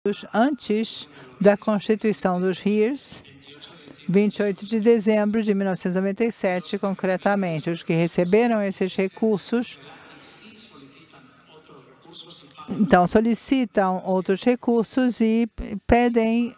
antes da Constituição dos RIRs, 28 de dezembro de 1997, concretamente. Os que receberam esses recursos, então, solicitam outros recursos e pedem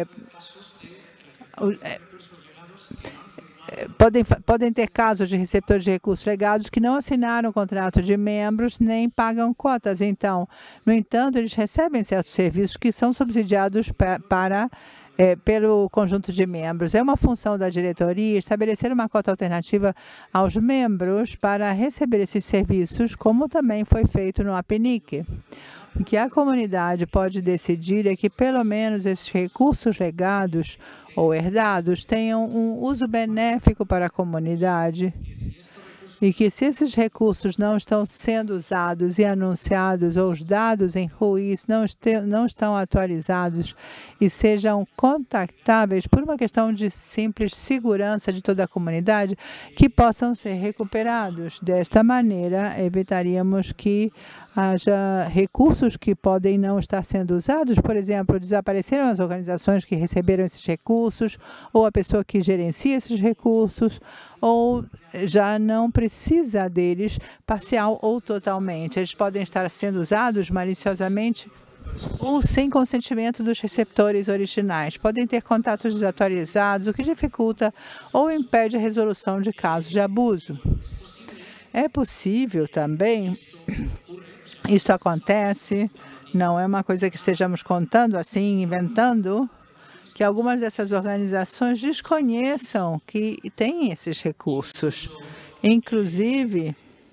podem ter casos de receptores de recursos legados que não assinaram o contrato de membros nem pagam cotas. Então, no entanto, eles recebem certos serviços que são subsidiados pelo conjunto de membros. É uma função da diretoria estabelecer uma cota alternativa aos membros para receber esses serviços, como também foi feito no APNIC. O que a comunidade pode decidir é que, pelo menos, esses recursos legados ou herdados tenham um uso benéfico para a comunidade e que, se esses recursos não estão sendo usados e anunciados ou os dados em RUIs não estão atualizados e sejam contactáveis por uma questão de simples segurança de toda a comunidade, que possam ser recuperados. Desta maneira, evitaríamos que haja recursos que podem não estar sendo usados. Por exemplo, desapareceram as organizações que receberam esses recursos, ou a pessoa que gerencia esses recursos, ou já não precisa deles parcial ou totalmente. Eles podem estar sendo usados maliciosamente ou sem consentimento dos receptores originais. Podem ter contatos desatualizados, o que dificulta ou impede a resolução de casos de abuso. É possível também, isso acontece, não é uma coisa que estejamos contando assim, inventando, que algumas dessas organizações desconheçam que têm esses recursos. Inclusive,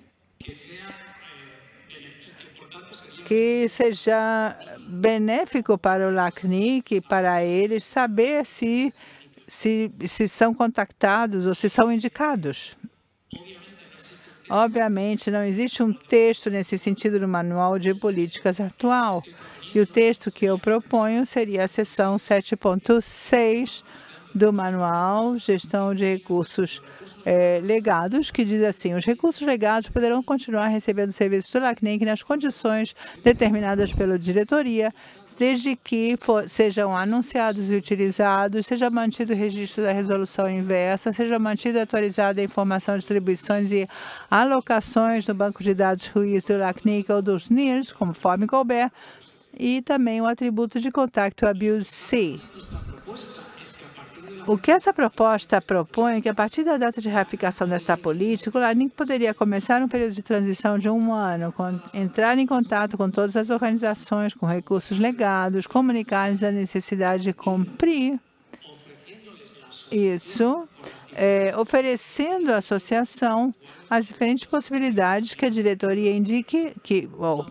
que seja benéfico para o LACNIC, para eles, saber se são contactados ou se são indicados. Obviamente, não existe um texto nesse sentido no Manual de Políticas atual. E o texto que eu proponho seria a seção 7.6 do Manual Gestão de Recursos Legados, que diz assim: os recursos legados poderão continuar recebendo serviços do LACNIC nas condições determinadas pela diretoria, desde que sejam anunciados e utilizados, seja mantido o registro da resolução inversa, seja mantida e atualizada a informação de distribuições e alocações no banco de dados RUIs do LACNIC ou dos NIRs, conforme couber, e também o atributo de Contact Abuse C. O que essa proposta propõe é que, a partir da data de ratificação desta política, o LACNIC poderia começar um período de transição de 1 ano, entrar em contato com todas as organizações com recursos legados, comunicar-lhes a necessidade de cumprir isso, oferecendo à associação as diferentes possibilidades que a diretoria indique, que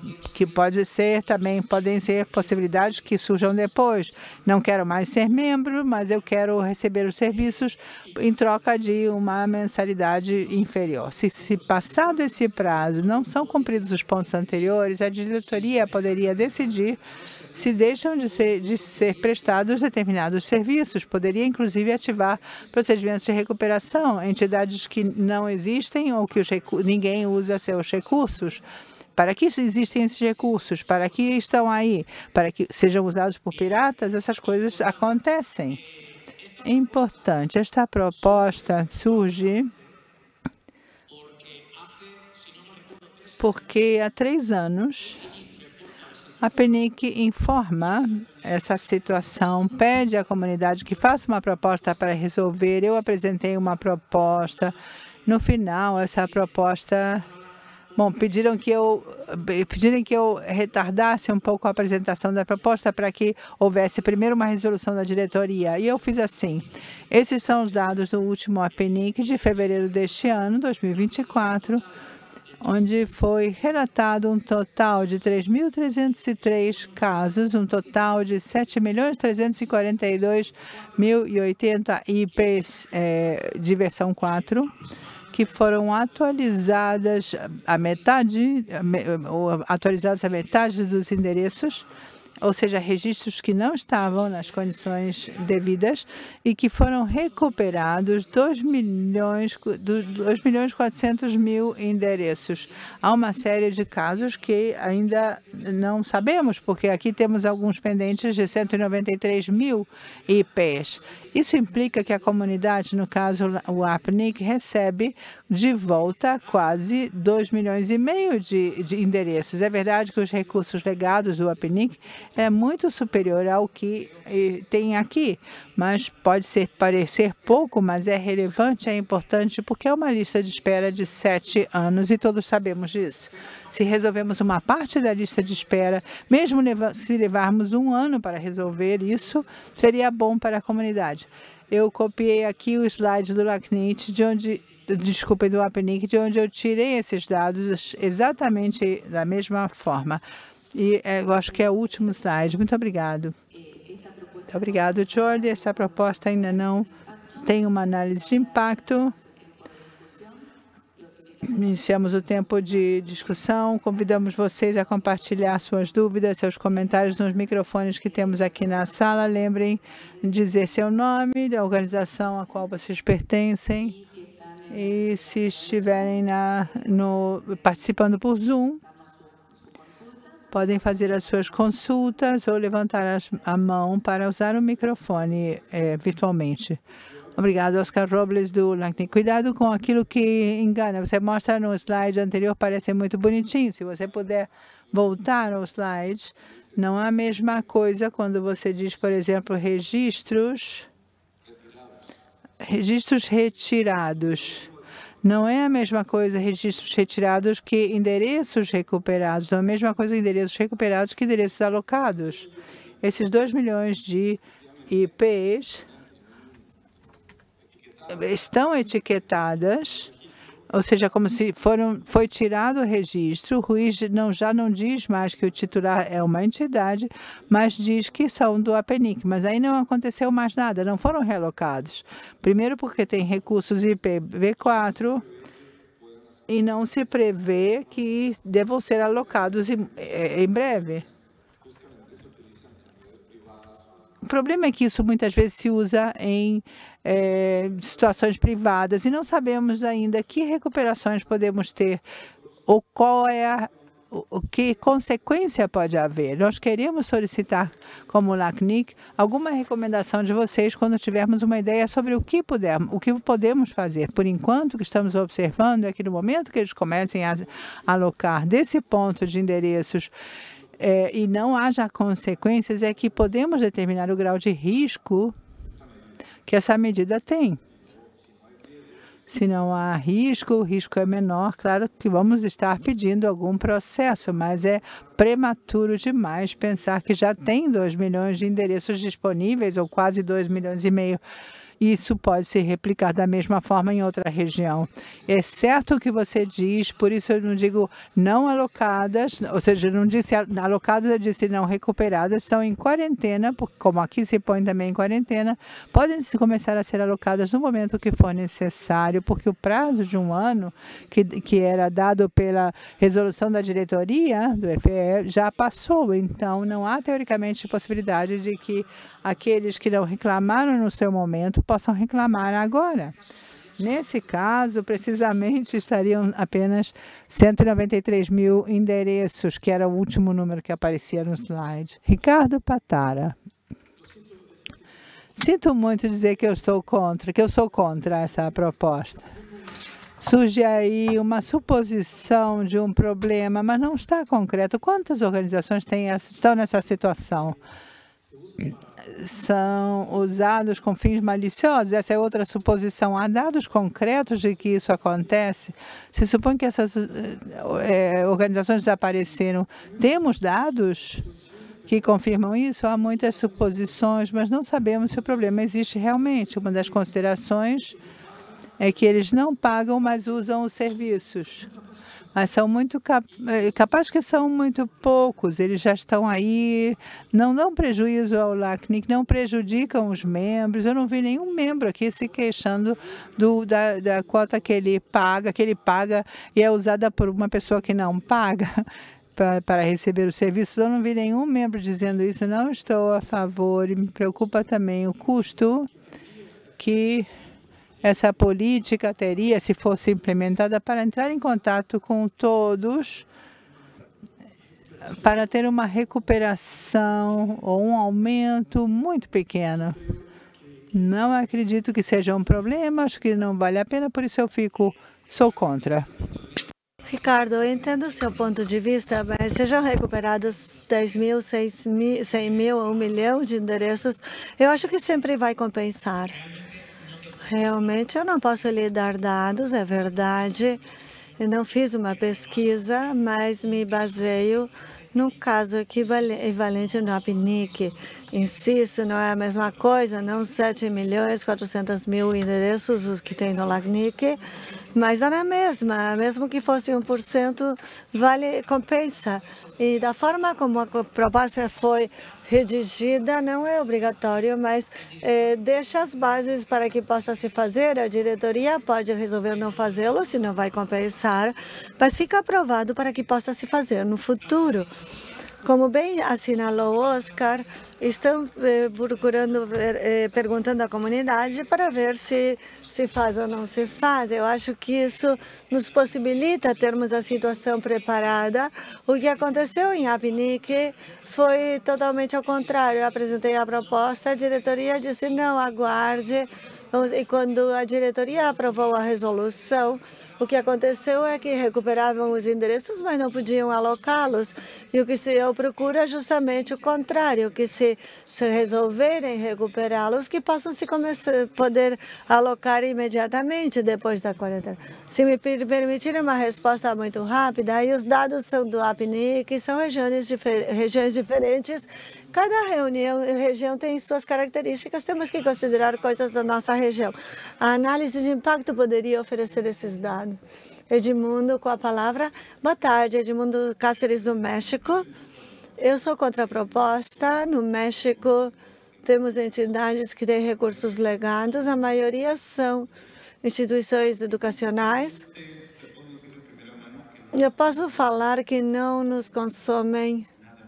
podem ser possibilidades que surjam depois. Não quero mais ser membro, mas eu quero receber os serviços em troca de uma mensalidade inferior. Se passado esse prazo não são cumpridos os pontos anteriores, a diretoria poderia decidir se deixam de ser prestados determinados serviços. Poderia, inclusive, ativar procedimentos de recuperação, entidades que não existem ou que ninguém usa seus recursos. Para que existem esses recursos? Para que estão aí? Para que sejam usados por piratas? Essas coisas acontecem. É importante. Esta proposta surge porque há 3 anos a PNIC informa essa situação, pede à comunidade que faça uma proposta para resolver. Eu apresentei uma proposta. No final, essa proposta... Bom, pediram que eu retardasse um pouco a apresentação da proposta para que houvesse primeiro uma resolução da diretoria. E eu fiz assim. Esses são os dados do último APNIC de fevereiro deste ano, 2024, onde foi relatado um total de 3.303 casos, um total de 7.342.080 IPs de versão 4, que foram atualizadas a metade dos endereços, ou seja, registros que não estavam nas condições devidas e que foram recuperados 2.400.000 endereços. Há uma série de casos que ainda não sabemos, porque aqui temos alguns pendentes de 193.000 IPs. Isso implica que a comunidade, no caso o APNIC, recebe de volta quase 2,5 milhões de endereços. É verdade que os recursos legados do APNIC é muito superior ao que tem aqui, mas pode parecer pouco, mas é relevante, é importante, porque é uma lista de espera de 7 anos e todos sabemos disso. Se resolvemos uma parte da lista de espera, mesmo se levarmos 1 ano para resolver isso, seria bom para a comunidade. Eu copiei aqui o slide do LACNIC, do APNIC, de onde eu tirei esses dados exatamente da mesma forma. E eu acho que é o último slide. Muito obrigado. Muito obrigado, Jordi. Essa proposta ainda não tem uma análise de impacto. Iniciamos o tempo de discussão. Convidamos vocês a compartilhar suas dúvidas, seus comentários nos microfones que temos aqui na sala. Lembrem de dizer seu nome, da organização a qual vocês pertencem. E se estiverem participando por Zoom, podem fazer as suas consultas ou levantar a mão para usar o microfone virtualmente. Obrigado, Oscar Robles, do LACNIC. Cuidado com aquilo que engana. Você mostra no slide anterior, parece muito bonitinho. Se você puder voltar ao slide, não é a mesma coisa quando você diz, por exemplo, registros retirados. Não é a mesma coisa registros retirados que endereços recuperados. Não é a mesma coisa endereços recuperados que endereços alocados. Esses 2 milhões de IPs estão etiquetadas, ou seja, como se foi tirado o registro. O juiz já não diz mais que o titular é uma entidade, mas diz que são do APNIC. Mas aí não aconteceu mais nada, não foram realocados. Primeiro porque tem recursos IPv4 e não se prevê que devam ser alocados em breve. O problema é que isso muitas vezes se usa em situações privadas e não sabemos ainda que recuperações podemos ter ou que consequência pode haver. Nós queremos solicitar, como LACNIC, alguma recomendação de vocês quando tivermos uma ideia sobre o que podemos fazer. Por enquanto, o que estamos observando é que no momento que eles comecem a alocar desse ponto de endereços e não haja consequências, é que podemos determinar o grau de risco que essa medida tem. Se não há risco, o risco é menor, claro que vamos estar pedindo algum processo, mas é prematuro demais pensar que já tem 2 milhões de endereços disponíveis, ou quase 2,5 milhões. Isso pode ser replicado da mesma forma em outra região. É certo o que você diz, por isso eu não digo não alocadas, ou seja, eu não disse alocadas, eu disse não recuperadas, estão em quarentena, porque como aqui se põe também em quarentena, podem começar a ser alocadas no momento que for necessário, porque o prazo de 1 ano, que era dado pela resolução da diretoria do FE, já passou. Então, não há teoricamente possibilidade de que aqueles que não reclamaram no seu momento possam reclamar agora. Nesse caso, precisamente, estariam apenas 193.000 endereços, que era o último número que aparecia no slide. Ricardo Patara. Sinto muito dizer que eu sou contra essa proposta. Surge aí uma suposição de um problema, mas não está concreto. Quantas organizações estão nessa situação? São usados com fins maliciosos? Essa é outra suposição. Há dados concretos de que isso acontece? Se supõe que essas organizações desapareceram. Temos dados que confirmam isso? Há muitas suposições, mas não sabemos se o problema existe realmente. Uma das considerações é que eles não pagam, mas usam os serviços. Mas são muito capaz que são muito poucos. Eles já estão aí, não dão prejuízo ao LACNIC, não prejudicam os membros. Eu não vi nenhum membro aqui se queixando da quota que ele paga e é usada por uma pessoa que não paga. para receber os serviços. Eu não vi nenhum membro dizendo isso. Não estou a favor e me preocupa também o custo que essa política teria se fosse implementada para entrar em contato com todos, para ter uma recuperação ou um aumento muito pequeno. Não acredito que seja um problema, acho que não vale a pena, por isso sou contra. Ricardo, eu entendo o seu ponto de vista, mas sejam recuperados 10 mil, 100 mil ou 1 milhão de endereços, eu acho que sempre vai compensar. Realmente, eu não posso lhe dar dados, é verdade. Eu não fiz uma pesquisa, mas me baseio num caso equivalente no APNIC. Insisto, não é a mesma coisa, não 7 milhões 400 mil endereços os que tem no LACNIC, mas é a mesma, mesmo que fosse 1%, compensa. E da forma como a proposta foi redigida, não é obrigatório, mas deixa as bases para que possa se fazer. A diretoria pode resolver não fazê-lo, se não vai compensar, mas fica aprovado para que possa se fazer no futuro. Como bem assinalou Oscar, estão perguntando à comunidade para ver se se faz ou não se faz. Eu acho que isso nos possibilita termos a situação preparada. O que aconteceu em APNIC foi totalmente ao contrário. Eu apresentei a proposta, a diretoria disse não, aguarde. E quando a diretoria aprovou a resolução, o que aconteceu é que recuperavam os endereços, mas não podiam alocá-los. E o que eu procuro é justamente o contrário, que se resolverem recuperá-los, que possam poder alocar imediatamente depois da quarentena. Se me permitirem uma resposta muito rápida, aí os dados são do APNIC, são regiões diferentes. Cada região tem suas características, temos que considerar coisas da nossa região. A análise de impacto poderia oferecer esses dados. Edmundo, com a palavra. Boa tarde, Edmundo Cáceres, do México. Eu sou contra a proposta. No México, temos entidades que têm recursos legados, a maioria são instituições educacionais. Eu posso falar que não nos consomem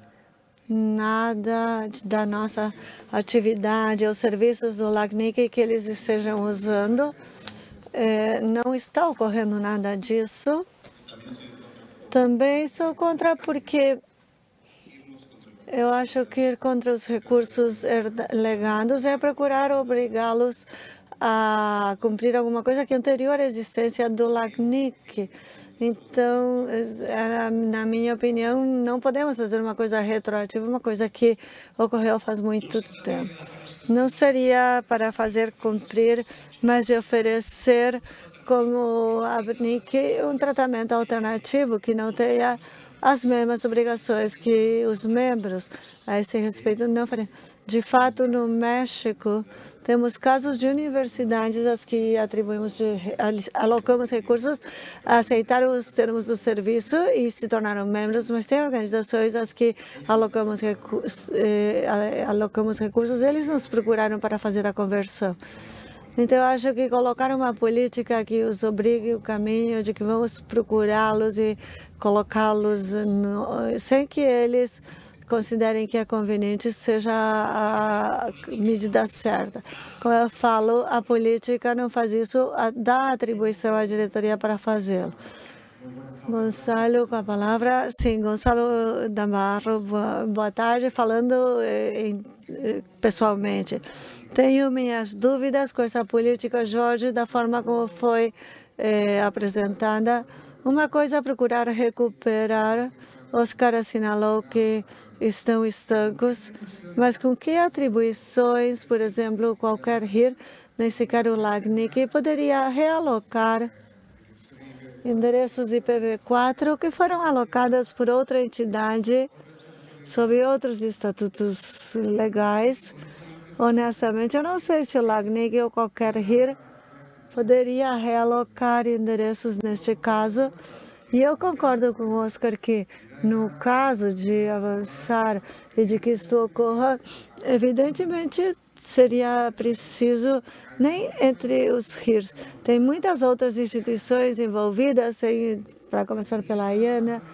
nada da nossa atividade, os serviços do LACNIC que eles estejam usando. Não está ocorrendo nada disso. Também sou contra porque eu acho que ir contra os recursos legados é procurar obrigá-los a cumprir alguma coisa que é anterior à existência do LACNIC. Então, na minha opinião, não podemos fazer uma coisa retroativa, uma coisa que ocorreu faz muito tempo. Não seria para fazer cumprir, mas de oferecer como a APNIC um tratamento alternativo que não tenha as mesmas obrigações que os membros. A esse respeito, não faria. De fato, no México, temos casos de universidades às que alocamos recursos, aceitaram os termos do serviço e se tornaram membros, mas tem organizações às que alocamos recursos, eles nos procuraram para fazer a conversão. Então, eu acho que colocar uma política que os obrigue o caminho de que vamos procurá-los e colocá-los sem que eles considerem que é conveniente seja a medida certa. Como eu falo, a política não faz isso, dá atribuição à diretoria para fazê-lo. Gonçalo, com a palavra. Sim, Gonçalo Damarro, boa tarde, falando pessoalmente. Tenho minhas dúvidas com essa política, Jorge, da forma como foi apresentada. Uma coisa é procurar recuperar. Oscar assinalou que estão estancos, mas com que atribuições, por exemplo, qualquer RIR, nesse caso o LACNIC, poderia realocar endereços IPv4 que foram alocados por outra entidade sob outros estatutos legais. Honestamente, eu não sei se o LACNIC ou qualquer RIR poderia realocar endereços neste caso. E eu concordo com o Oscar que, no caso de avançar e de que isso ocorra, evidentemente seria preciso, nem entre os RIRs, tem muitas outras instituições envolvidas, para começar pela IANA,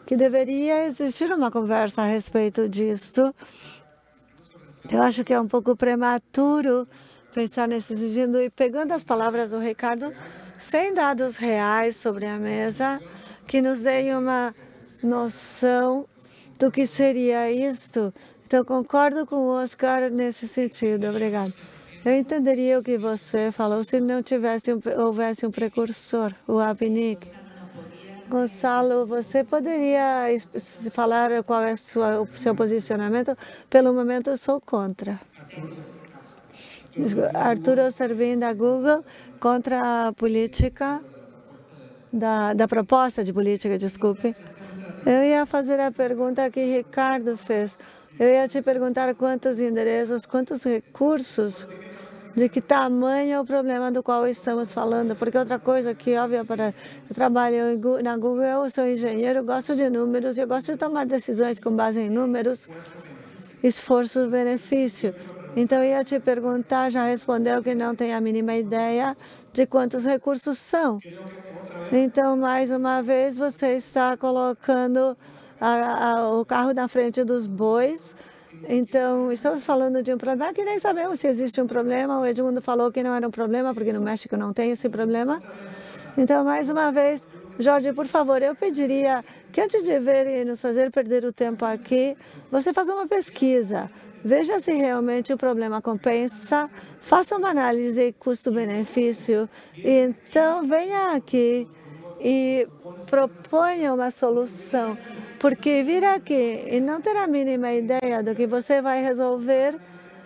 que deveria existir uma conversa a respeito disto. Eu acho que é um pouco prematuro pensar nesse sentido. E pegando as palavras do Ricardo, sem dados reais sobre a mesa, que nos deem uma noção do que seria isto. Então, concordo com o Oscar nesse sentido. Obrigado. Eu entenderia o que você falou se não houvesse um precursor, o APNIC. Gonçalo, você poderia falar qual é o seu posicionamento? Pelo momento, eu sou contra. Arturo Servin, da Google, contra a política, da proposta de política, desculpe. Eu ia fazer a pergunta que Ricardo fez. Eu ia te perguntar quantos endereços, quantos recursos, de que tamanho é o problema do qual estamos falando. Porque outra coisa que é óbvia para... Eu trabalho na Google, eu sou engenheiro, gosto de números, eu gosto de tomar decisões com base em números, esforço-benefício. Então, eu ia te perguntar, já respondeu que não tem a mínima ideia de quantos recursos são. Então, mais uma vez, você está colocando o carro na frente dos bois. Então, estamos falando de um problema que nem sabemos se existe um problema. O Edmundo falou que não era um problema, porque no México não tem esse problema. Então, mais uma vez, Jorge, por favor, eu pediria que antes de ver e nos fazer perder o tempo aqui, você faça uma pesquisa. Veja se realmente o problema compensa, faça uma análise custo-benefício. Então, venha aqui e proponha uma solução. Porque vir aqui e não ter a mínima ideia do que você vai resolver,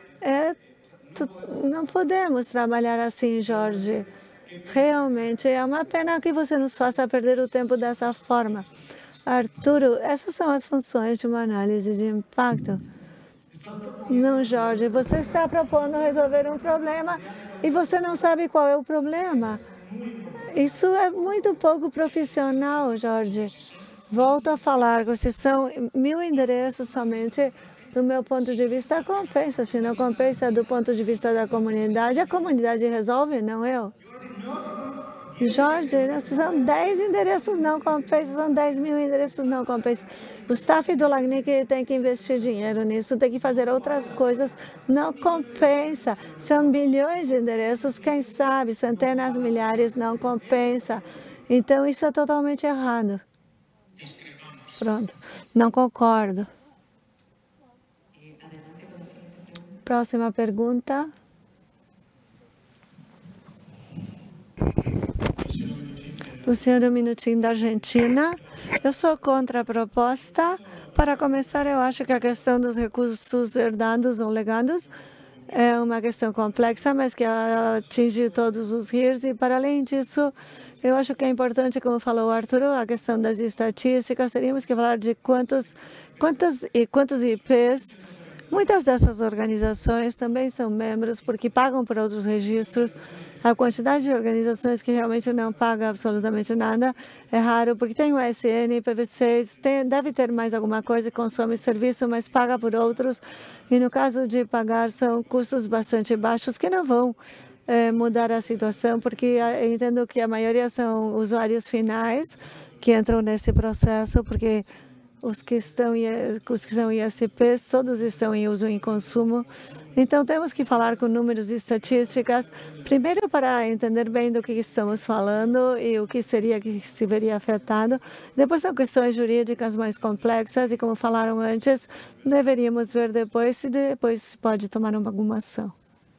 não podemos trabalhar assim, Jorge. Realmente é uma pena que você nos faça perder o tempo dessa forma. Arturo, essas são as funções de uma análise de impacto. Não, Jorge, você está propondo resolver um problema e você não sabe qual é o problema. Isso é muito pouco profissional, Jorge. Volto a falar, se são 1000 endereços somente, do meu ponto de vista, compensa. Se não compensa do ponto de vista da comunidade, a comunidade resolve, não eu. Jorge, são 10 endereços, não compensa, são 10.000 endereços, não compensa. O staff do LACNIC tem que investir dinheiro nisso, tem que fazer outras coisas, não compensa. São bilhões de endereços, quem sabe, centenas, milhares, não compensa. Então, isso é totalmente errado. Pronto, não concordo. Próxima pergunta. Luciano Minutinho, da Argentina. Eu sou contra a proposta. Para começar, eu acho que a questão dos recursos herdados ou legados é uma questão complexa, mas que atinge todos os rios. E, para além disso, eu acho que é importante, como falou o Arturo, a questão das estatísticas. Teríamos que falar de quantos IPs. Muitas dessas organizações também são membros porque pagam por outros registros. A quantidade de organizações que realmente não pagam absolutamente nada é raro, porque tem o SN, IPv6, deve ter mais alguma coisa que consome serviço, mas paga por outros. E no caso de pagar, são custos bastante baixos que não vão mudar a situação, porque entendo que a maioria são usuários finais que entram nesse processo, porque os que são ISPs, todos estão em uso e consumo. Então, temos que falar com números e estatísticas, primeiro para entender bem do que estamos falando e o que seria que se veria afetado. Depois, são questões jurídicas mais complexas e, como falaram antes, deveríamos ver depois se depois pode tomar alguma ação.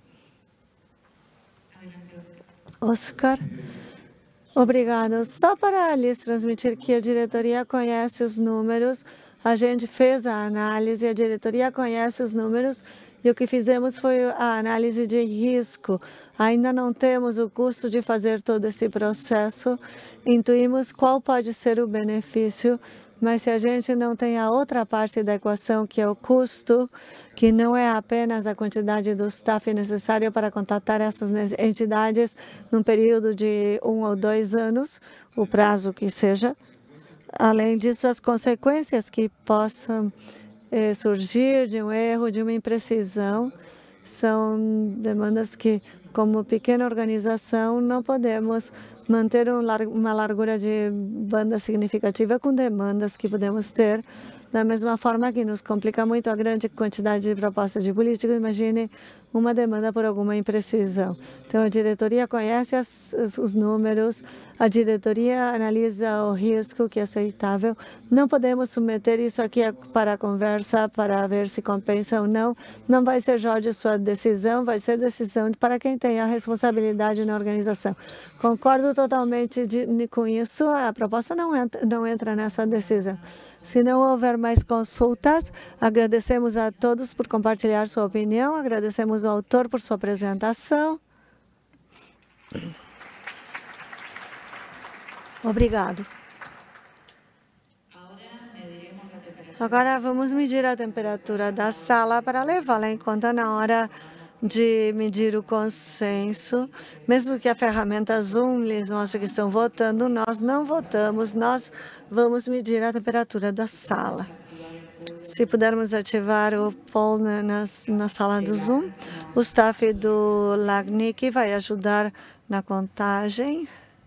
Oscar. Obrigado. Só para lhes transmitir que a diretoria conhece os números, a gente fez a análise, a diretoria conhece os números e o que fizemos foi a análise de risco. Ainda não temos o custo de fazer todo esse processo, intuímos qual pode ser o benefício, mas se a gente não tem a outra parte da equação, que é o custo, que não é apenas a quantidade do staff necessário para contatar essas entidades num período de 1 ou 2 anos, o prazo que seja. Além disso, as consequências que possam surgir de um erro, de uma imprecisão, são demandas que como pequena organização, não podemos manter uma largura de banda significativa com demandas que podemos ter. Da mesma forma que nos complica muito a grande quantidade de propostas de políticos, imagine uma demanda por alguma imprecisão. Então, a diretoria conhece os números, a diretoria analisa o risco que é aceitável. Não podemos submeter isso aqui para a conversa, para ver se compensa ou não. Não vai ser, Jorge, sua decisão, vai ser decisão para quem tem a responsabilidade na organização. Concordo totalmente com isso, a proposta não entra nessa decisão. Se não houver mais consultas, agradecemos a todos por compartilhar sua opinião, agradecemos ao autor por sua apresentação. Obrigado. Agora vamos medir a temperatura da sala para levá-la em conta na hora de medir o consenso. Mesmo que a ferramenta Zoom lhes mostre que estão votando, nós não votamos, nós vamos medir a temperatura da sala. Se pudermos ativar o poll na sala do Zoom, o staff do LACNIC vai ajudar na contagem.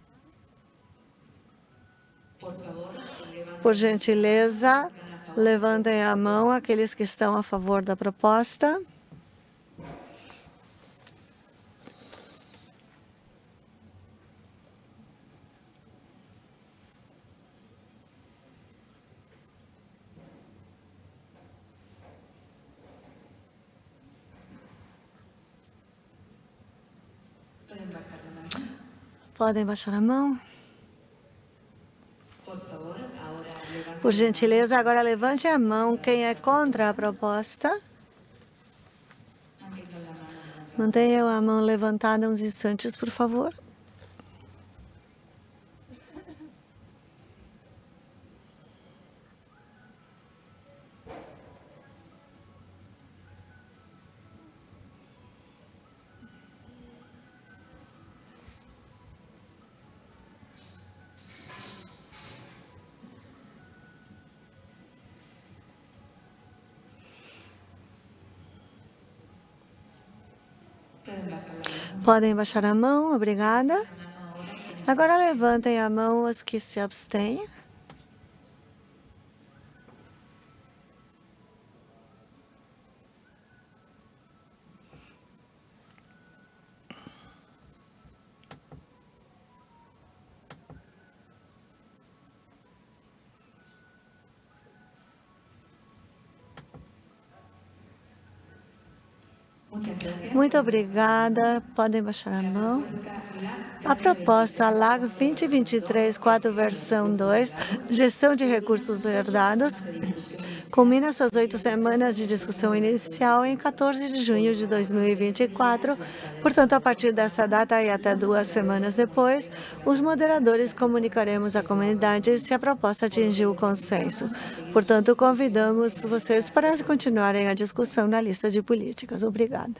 Por gentileza, levantem a mão aqueles que estão a favor da proposta. Podem baixar a mão. Por gentileza, agora levante a mão quem é contra a proposta. Mantenha a mão levantada uns instantes, por favor. Podem baixar a mão, obrigada. Agora levantem a mão os que se abstêm. Muito obrigada. Podem baixar a mão. A proposta LAG 2023-4, versão 2, gestão de recursos herdados, culmina suas 8 semanas de discussão inicial em 14 de junho de 2024. Portanto, a partir dessa data e até 2 semanas depois, os moderadores comunicaremos à comunidade se a proposta atingiu o consenso. Portanto, convidamos vocês para continuarem a discussão na lista de políticas. Obrigada.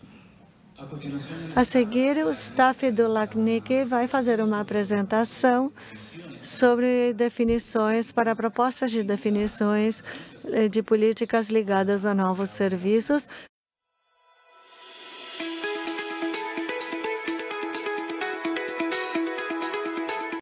A seguir, o staff do LACNIC vai fazer uma apresentação sobre definições para propostas de definições de políticas ligadas a novos serviços.